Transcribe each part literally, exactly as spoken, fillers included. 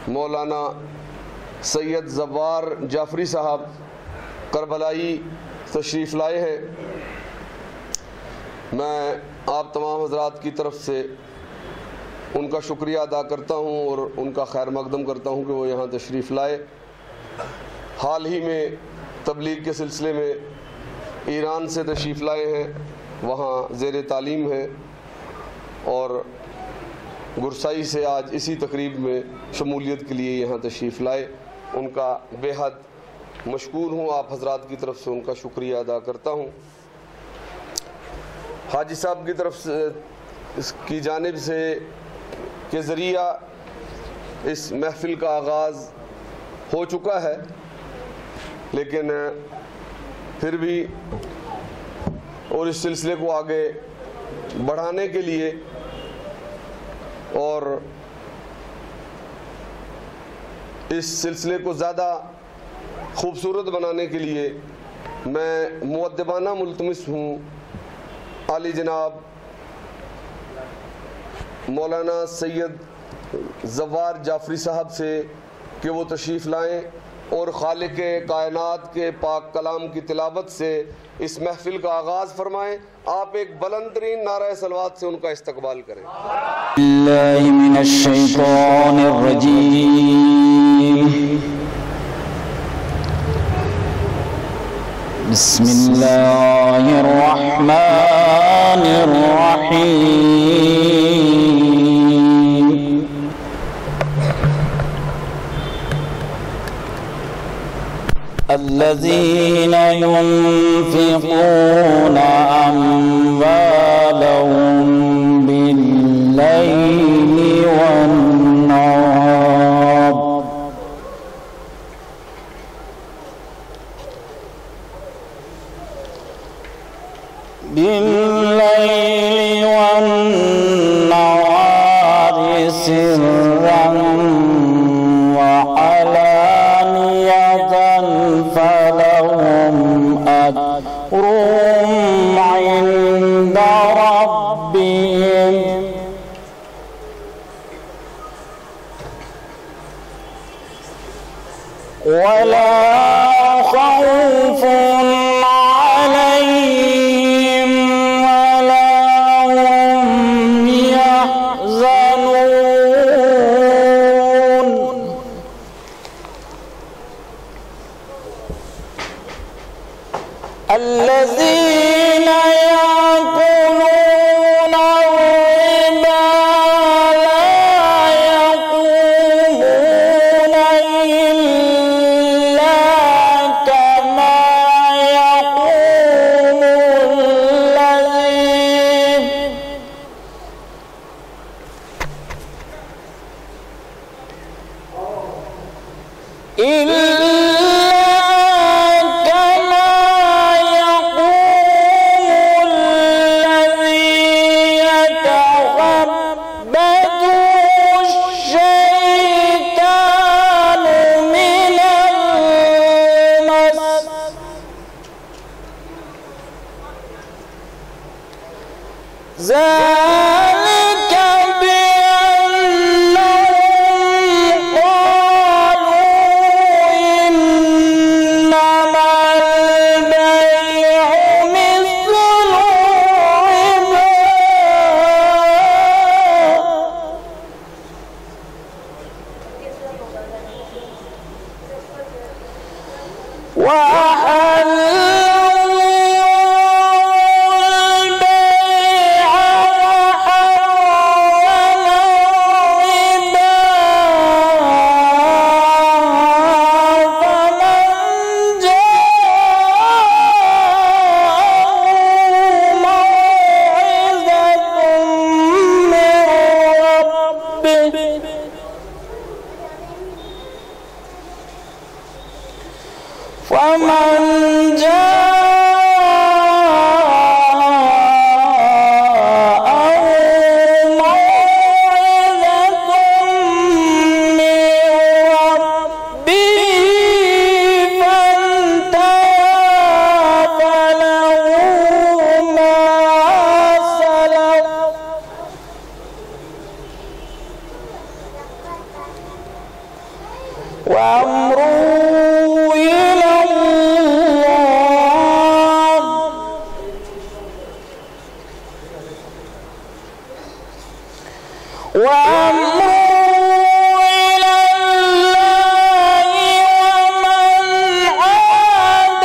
मौलाना सैयद ज़वार जाफरी साहब करबलाई तशरीफ़ लाए हैं। मैं आप तमाम हज़रात की तरफ से उनका शुक्रिया अदा करता हूँ और उनका खैर मकदम करता हूँ कि वो यहाँ तशरीफ़ लाए। हाल ही में तबलीग के सिलसिले में ईरान से तशरीफ़ लाए हैं, वहाँ ज़ेर तालीम है और गुरसाई से आज इसी तकरीब में शमूलियत के लिए यहाँ तशरीफ़ लाए। उनका बेहद मशकूर हूँ, आप हज़रात की तरफ से उनका शुक्रिया अदा करता हूँ। हाजी साहब की तरफ से इसकी जानिब से के ज़रिया इस महफ़िल का आगाज़ हो चुका है, लेकिन फिर भी और इस सिलसिले को आगे बढ़ाने के लिए और इस सिलसिले को ज़्यादा खूबसूरत बनाने के लिए मैं मुअद्दबाना मुल्तमिस हूँ आली जनाब मौलाना सैयद ज़वार जाफरी साहब से कि वो तशरीफ़ लाएँ और खालिक कायनात के पाक कलाम की तिलावत से इस महफिल का आगाज़ फरमाएँ। आप एक बुलंद तरीन नारा सलवात से उनका इस्तकबाल करें। الذين ينفقون أموالهم بالليل والنهار بالليل والنهار سرا فلهم أجرهم عند ربهم ولا خوف عليهم ولا هم يحزنون. الذين يأكلون الربا لا يقومون إلا كما يقوم الذي ذلك بأنهم قالوا إنما البيع مثل الربا وأحل فمن جاءه موعظة من ربه فانتهى فله ما سلف وأمره إلى الله وأمره إلى الله ومن عاد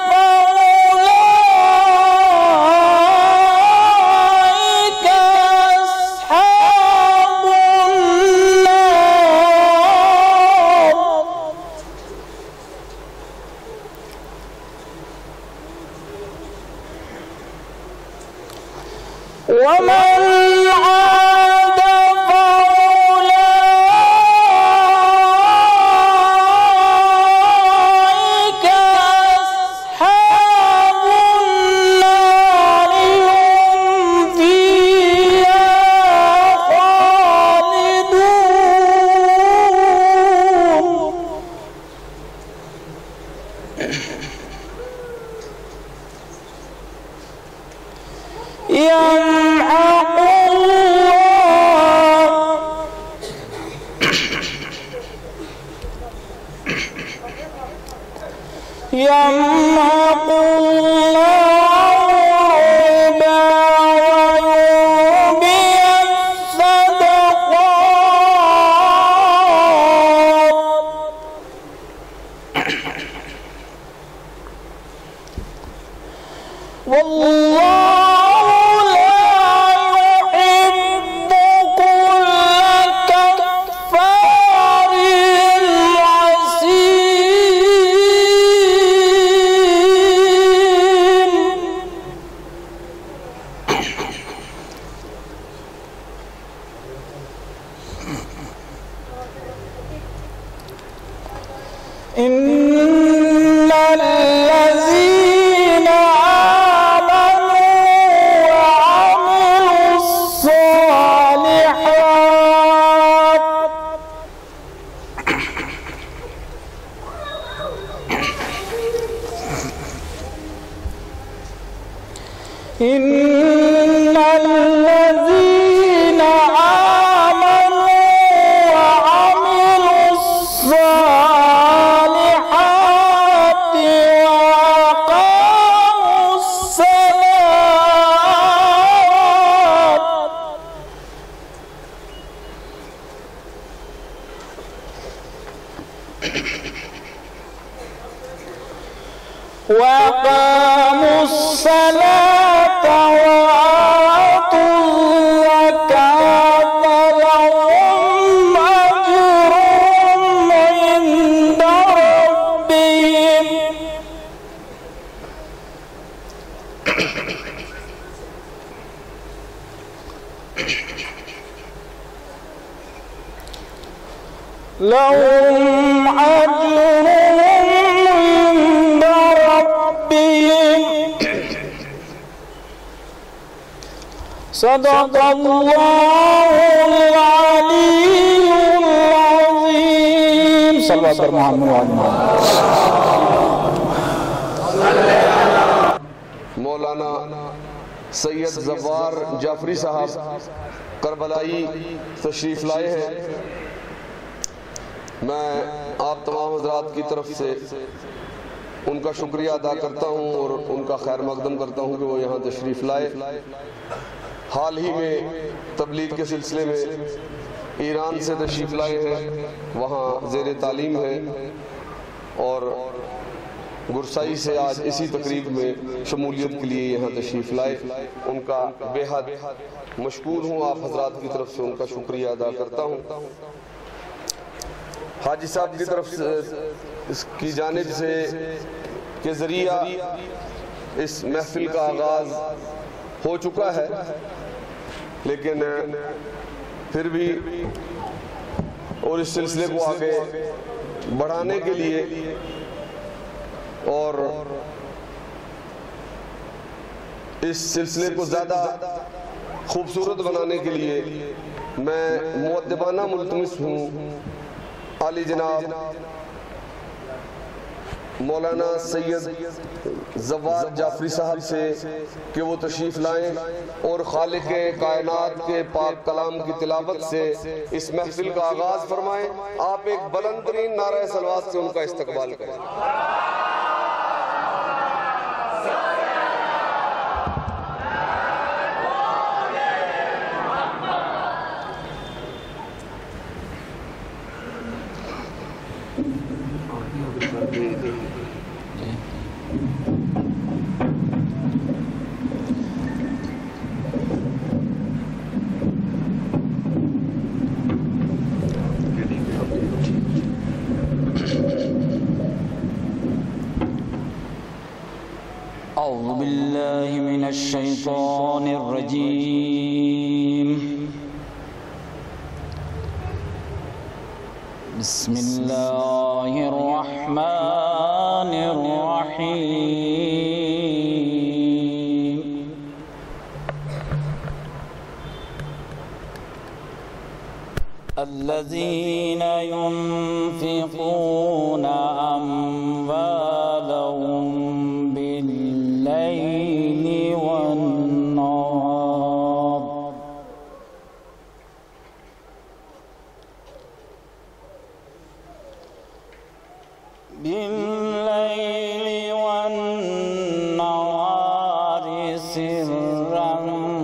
فأولئك أصحاب النار ومن عاد فأولئك أصحاب النار هم فيها خالدون يمحق الله يمحق الله الربا ويربي الصدقات والله لا يحب كل كفار عسيم إن الذين آمنوا وعملوا الصالحات إن الذين آمنوا وعملوا الصالحات وأقاموا الصلاة وأقاموا الصلاة وآتوا الزكاة لهم أجرهم عند ربهم لهم أجرهم عند ربهم صدق الله العلي العظيم صلى الله عليه وسلم मौलाना सैयद जब्बार जाफरी साहब करबलाई तशरीफ़ लाए हैं। मैं आप तमाम हज़रात की तरफ से उनका शुक्रिया अदा करता हूं और उनका खैर मकदम करता हूं कि वो यहाँ तशरीफ़ लाए। हाल ही में तबलीग के सिलसिले में ईरान से तशरीफ़ लाए हैं, वहाँ ज़ेर तालीम है और गुरसाई से आज इसी तकरीब में शमूलियत के लिए यहाँ तशरीफ़ लाए। उनका बेहद मशकूर हूँ, आप हज़रात की तरफ से उनका शुक्रिया अदा करता हूँ। हाजी साहब की तरफ से इसकी जानिब से के ज़रिया इस महफिल का आगाज़ हो चुका है, लेकिन फिर भी और इस सिलसिले को आगे बढ़ाने के लिए और इस सिलसिले को ज़्यादा खूबसूरत बनाने के लिए मैं मुअद्दबाना मुल्तमिस हूँ आली जनाब मौलाना सैयद जवार जाफरी साहब से कि वो तशरीफ़ लाएं और खालिक कायनात के पाक कलाम की तिलावत से इस महफिल का आगाज़ फरमाएं। आप एक बुलंद तरीन नारा सलवात से उनका इस्तकबाल करें। أعوذ بالله من الشيطان الرجيم بسم الله الرحمن الرحيم الذين ينفقون أموالهم بالليل والنهار بالليل والنهار سرا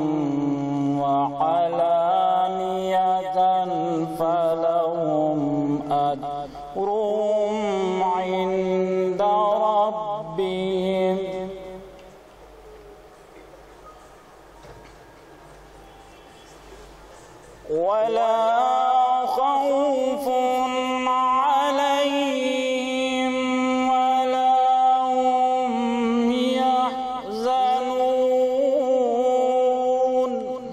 وعلانية فلهم أجرهم عند ربهم ولا خوف عليهم ولا هم يحزنون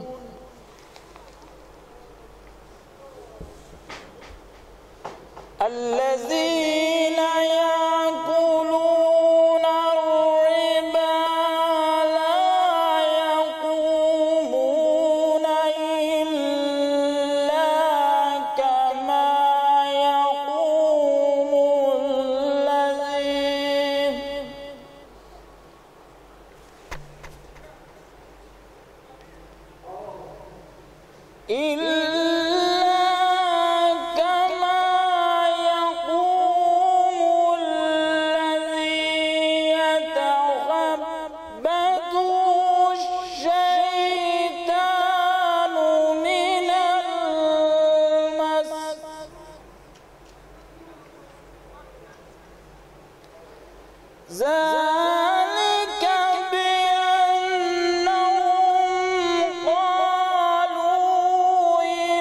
الذين يأكلون الربا لا يقومون إلا كما يقوم الذي إلا كما يقوم الذي يتخبطه الشيطان من المس ذلك بأنهم قالوا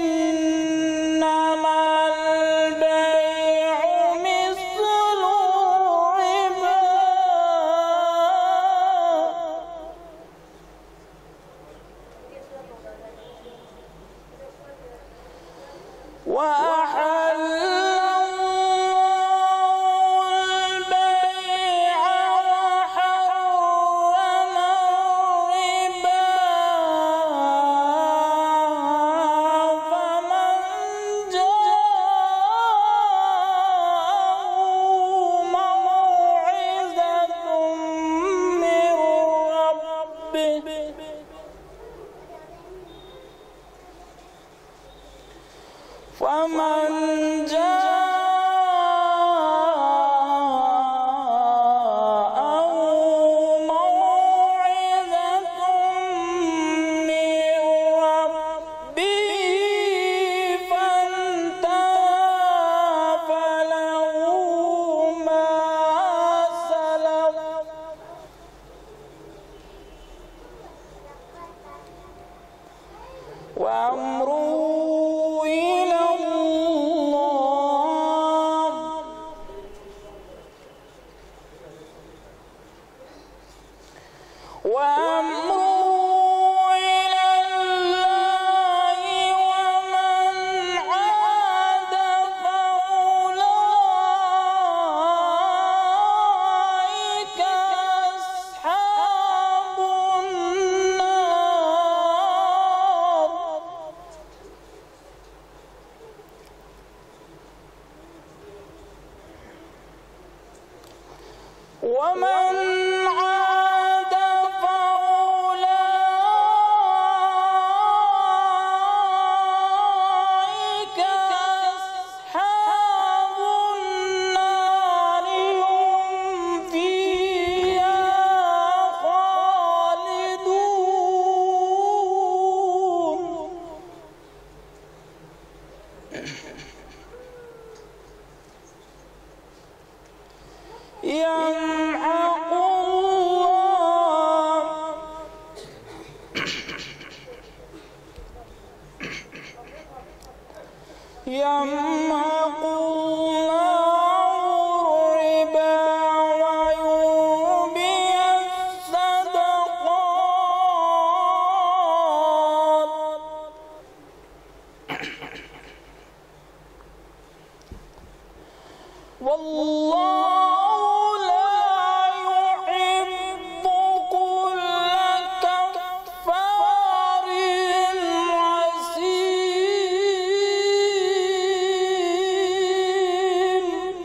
إنما البيع مثل الربا وأحل الله البيع ومن عاد فأولئك أصحاب النار هم فيها خالدون يمحق الله يمحق الله الربا ويربي الصدقات والله لا يحب كل كفار عسيم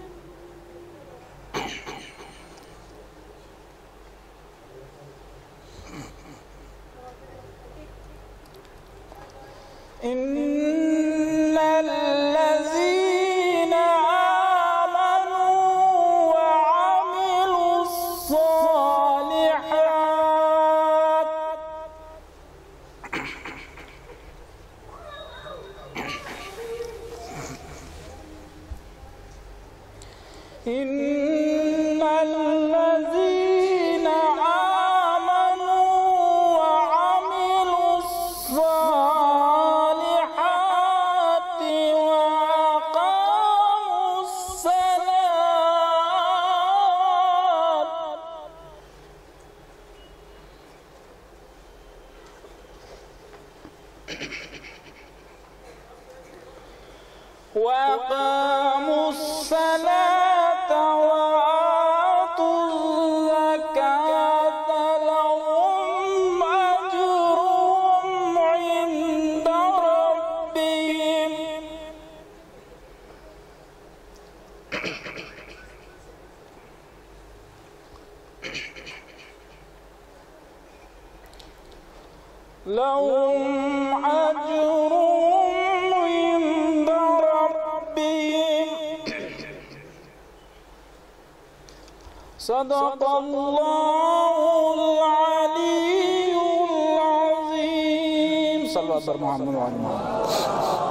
إن الذين آمنوا وعملوا الصالحات إن الذين آمنوا وعملوا الصالحات وأقاموا الصلاة وأقاموا الصلاة وآتوا الزكاة لهم أجرهم عند ربهم لهم أجرهم عند ربهم صدق الله العلي العظيم صلى الله عليه وسلم.